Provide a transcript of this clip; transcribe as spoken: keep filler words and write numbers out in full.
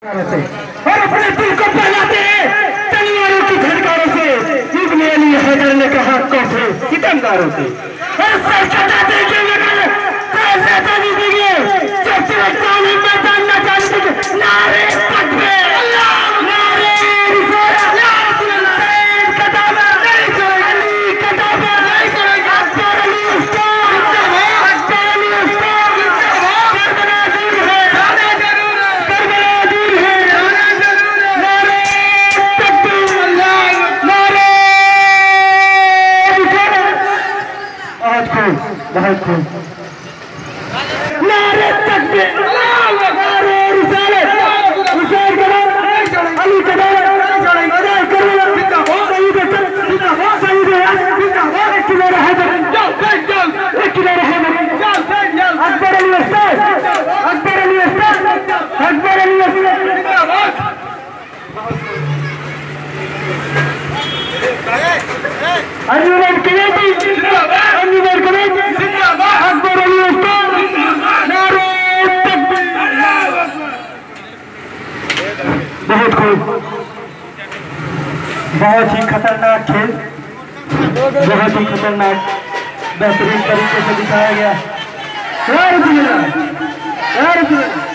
और अपने दिल को बहलाते हैं तलवारों की झनकारों से। इब्न अली हैदर ने कहा कौफे सितमगारों से और सर कटाते के लगन कैसे ताली देंगे जब तक जाने मैदान न जाने नारे तकबीर अल्लाह नारे रिसालत या रसूल अल्लाह सैयद कदामा नहीं करेगा अली कदामा नहीं करेगा अकबर अली उस्ताद अकबर अली उस्ताद करबला दूर है जाना जरूर है करबला दूर है जाना जरूर है नारे तकबीर अल्लाह नारे बहुत खूब बहुत खूब नारे तकबीर नारे रिसालत हुसैन कदम अली कदम अदा करबला जिंदाबाद सईद जिंदाबाद सईद जिंदाबाद एक किलो हैदर जाओ सईद जाओ एक किलो हैदर जाओ सईद जाओ अकबर अली उस्ताद अकबर अली उस्ताद अकबर अली उस्ताद जिंदाबाद अंजुमन कमेटी जिंदाबाद अंजुमन कमेटी जिंदाबाद अकबर अली उस्ताद नारे तकबीर अल्लाहू अकबर। बहुत खूब बहुत ही खतरनाक खेल बहुत ही खतरनाक बेहतरीन तरीके से दिखाया गया।